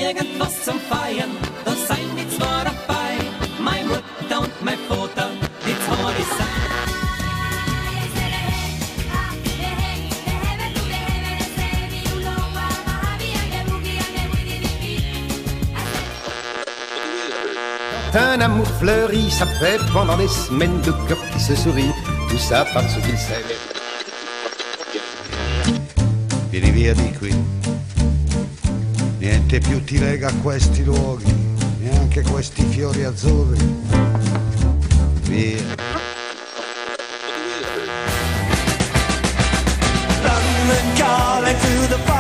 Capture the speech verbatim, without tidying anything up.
irgendwas zum Feiern, da seien die zwar dabei, meine Mutter und mein Vater, die zwei die sind. Un amour fleuri, ça fait pendant des semaines deux cœurs qui se sourient, tout ça parce qu'il s'aime. Vieni via di qui, niente più ti lega a questi luoghi, neanche questi fiori azzurri. Via. Run and call it to the